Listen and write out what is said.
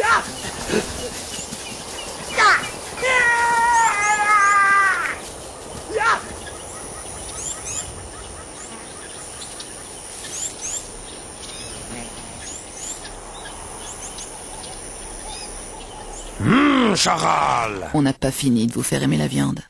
Charal! On n'a pas fini de vous faire aimer la viande.